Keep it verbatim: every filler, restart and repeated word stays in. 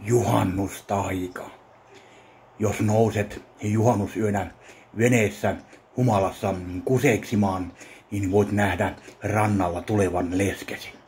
Juhannustaika. Jos nouset juhannusyönä veneessä humalassa kuseksimaan, niin voit nähdä rannalla tulevan leskesi.